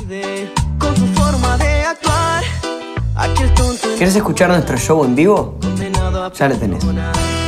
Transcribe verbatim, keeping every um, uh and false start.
con su forma de actuar. Aquel tonto. ¿Quieres escuchar nuestro show en vivo? Ya lo tenés.